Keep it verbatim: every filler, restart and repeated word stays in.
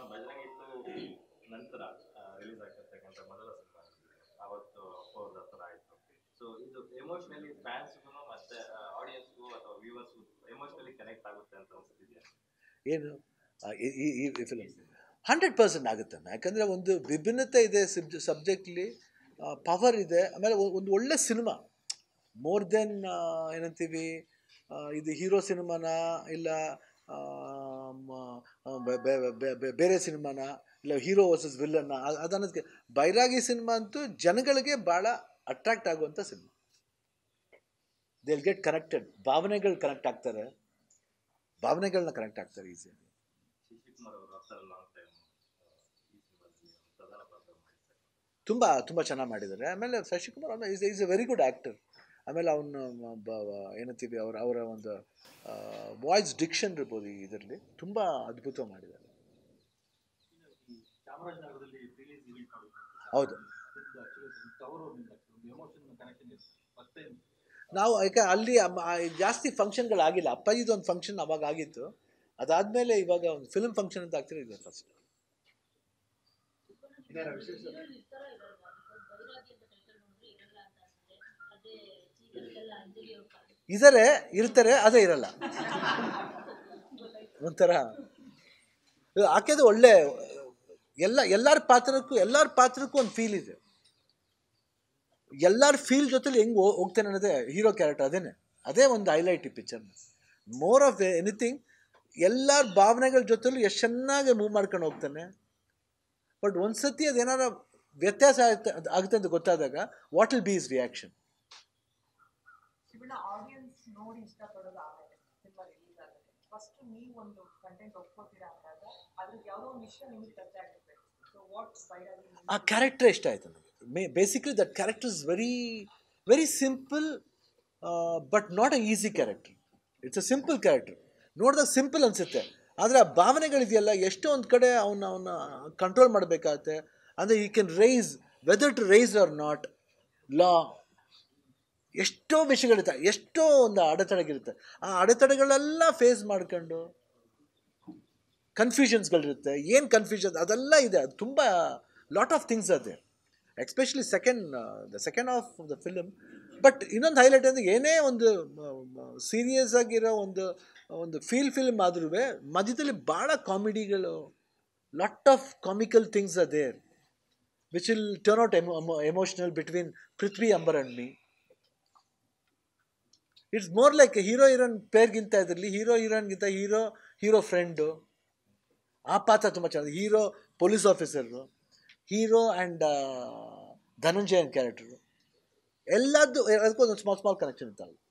ಬಜರಂಗಿ ನಂತರ ರಿಲೀಸ್ ಆಗಿರ್ತಕ್ಕಂಥ ಮೊದಲ ಸಿನಿಮಾ ಅವತ್ತು ಅಪ್ಪವ್ರ ಹತ್ರ ಆಯಿತು. ಸೊ ಇದು ಎಮೋಷನಲಿ ಫ್ಯಾನ್ಸ್ಗೂ ಮತ್ತೆ ಆಡಿಯನ್ಸ್ಗೂ ಅಥವಾ ವ್ಯೂವರ್ಸ್ಗೂ ಎಮೋಷನಲಿ ಕನೆಕ್ಟ್ ಆಗುತ್ತೆ ಅಂತ ಅನಿಸ್ತಿದೆಯಾ? ಏನು ಈ ಫಿಲಮ್ ಹಂಡ್ರೆಡ್ ಪರ್ಸೆಂಟ್ ಆಗುತ್ತೆ. ಯಾಕಂದರೆ ಒಂದು ವಿಭಿನ್ನತೆ ಇದೆ ಸಬ್ ಸಬ್ಜೆಕ್ಟ್ಲಿ, ಪವರ್ ಇದೆ, ಆಮೇಲೆ ಒಂದು ಒಳ್ಳೆ ಸಿನಿಮಾ. ಮೋರ್ ದೆನ್ ಏನಂತೀವಿ, ಇದು ಹೀರೋ ಸಿನಿಮಾನ ಇಲ್ಲ ಬೇರೆ ಸಿನಿಮಾನ ಇಲ್ಲ ಹೀರೋ ವರ್ಸಸ್ ವಿಲ್ಲನ್ನ ಅದನ್ನೋದಕ್ಕೆ ಬೈರಾಗಿ ಸಿನಿಮಾ ಅಂತೂ ಜನಗಳಿಗೆ ಭಾಳ ಅಟ್ರಾಕ್ಟ್ ಆಗುವಂಥ cinema. They will get connected, ಭಾವನೆಗಳು ಕನೆಕ್ಟ್ ಆಗ್ತಾರೆ, ಭಾವನೆಗಳನ್ನ ಕನೆಕ್ಟ್ ಆಗ್ತಾರೆ ಈಸಿಯಾಗಿ. ತುಂಬ ತುಂಬ ಚೆನ್ನಾಗಿ ಮಾಡಿದ್ದಾರೆ. ಆಮೇಲೆ Shashikumar is is a very good actor. ಆಮೇಲೆ ಅವನು ಏನಂತೀವಿ ಅವರ ಅವರ ಒಂದು ವಾಯ್ಸ್ ಡಿಕ್ಷನ್ ಇರ್ಬೋದು ಇದರಲ್ಲಿ ತುಂಬ ಅದ್ಭುತವಾಗಿ ಮಾಡಿದ್ದಾರೆ. ಹೌದು, ನಾವು ಯಾಕೆ ಅಲ್ಲಿ ಜಾಸ್ತಿ ಫಂಕ್ಷನ್ಗಳಾಗಿಲ್ಲ. ಅಪ್ಪಾಜಿದು ಒಂದು ಫಂಕ್ಷನ್ ಅವಾಗ ಆಗಿತ್ತು, ಅದಾದಮೇಲೆ ಇವಾಗ ಒಂದು ಫಿಲ್ಮ್ ಫಂಕ್ಷನ್ ಅಂತ ಆಗ್ತಿರೋ ಇದೆ ಫಸ್ಟ್. ಇದ್ದಾರೆ ಇರ್ತಾರೆ, ಅದೇ ಇರಲ್ಲ. ಒಂಥರ ಆಕೆದು ಒಳ್ಳೆ ಎಲ್ಲ ಎಲ್ಲರ ಪಾತ್ರಕ್ಕೂ ಎಲ್ಲರ ಪಾತ್ರಕ್ಕೂ ಒಂದು ಫೀಲ್ ಇದೆ. ಎಲ್ಲರ ಫೀಲ್ ಜೊತೆಲಿ ಹೆಂಗೆ ಹೋಗ್ತಾನೆ ಅನ್ನೋದೇ ಹೀರೋ ಕ್ಯಾರೆಕ್ಟರ್. ಅದೇನೆ ಅದೇ ಒಂದು ಹೈಲೈಟ್ ಈ ಪಿಕ್ಚರ್ನ. ಮೋರ್ ಆಫ್ ಎನಿಥಿಂಗ್ ಎಲ್ಲರ ಭಾವನೆಗಳ ಜೊತೆಲೂ ಎಷ್ಟು ಚೆನ್ನಾಗಿ ಮೂವ್ ಮಾಡ್ಕೊಂಡು ಹೋಗ್ತಾನೆ. ಬಟ್ ಒಂದು ಸತಿ ಅದೇನಾರ ವ್ಯತ್ಯಾಸ ಆಗುತ್ತೆ ಆಗುತ್ತೆ ಅಂತ ಗೊತ್ತಾದಾಗ what will be his reaction. ಆ ಕ್ಯಾರೆಕ್ಟರ್ ಇಷ್ಟ ಆಯ್ತು ನನಗೆ. May basically that character is very very simple, but not a easy character. It's a simple character. ನೋಡಿದಾಗ ಸಿಂಪಲ್ ಅನಿಸುತ್ತೆ, ಆದರೆ ಆ ಭಾವನೆಗಳಿದೆಯಲ್ಲ ಎಷ್ಟೋ ಒಂದು ಕಡೆ ಅವನ್ನ ಅವನ್ನ ಕಂಟ್ರೋಲ್ ಮಾಡಬೇಕಾಗತ್ತೆ. ಅಂದರೆ ಈ can rise whether to rise or not ಲಾ, ಎಷ್ಟೋ ವಿಷಯಗಳಿರುತ್ತೆ, ಎಷ್ಟೋ ಒಂದು ಅಡೆತಡೆಗಳಿರುತ್ತೆ. ಆ ಅಡೆತಡೆಗಳೆಲ್ಲ ಫೇಸ್ ಮಾಡ್ಕೊಂಡು ಕನ್ಫ್ಯೂಷನ್ಸ್ಗಳಿರುತ್ತೆ. ಏನು ಕನ್ಫ್ಯೂಷನ್ ಅದೆಲ್ಲ ಇದೆ, ಅದು ತುಂಬ ಲಾಟ್ ಆಫ್ ಥಿಂಗ್ಸ್ ಅದೇ, especially second the second of the film. But ಇನ್ನೊಂದು ಹೈಲೈಟ್ ಅಂದರೆ ಏನೇ ಒಂದು ಸೀರಿಯಸ್ ಆಗಿರೋ ಒಂದು ಒಂದು ಫೀಲ್ ಫಿಲ್ಮ್ ಆದ್ರೂ ಮಧ್ಯದಲ್ಲಿ ಭಾಳ ಕಾಮಿಡಿಗಳು, lot of comical things are there which will turn out emo emotional between Prithvi, Ambar and me. It's more like hero heroine ಪೇರ್ಗಿಂತ ಇದರಲ್ಲಿ ಹೀರೋ ಹೀರೋಯಿನ್ಗಿಂತ ಹೀರೋ ಹೀರೋ ಫ್ರೆಂಡು, ಆ ಪಾತ್ರ ತುಂಬ ಚೆನ್ನಾಗಿದೆ. Hero police officer, hero and Dhananjayan character, ಎಲ್ಲದ್ದು ಅದಕ್ಕೂ ಒಂದು ಸ್ಮಾಲ್ ಸ್ಮಾಲ್ ಕನೆಕ್ಷನ್ ಇರ್ತಾವೆ.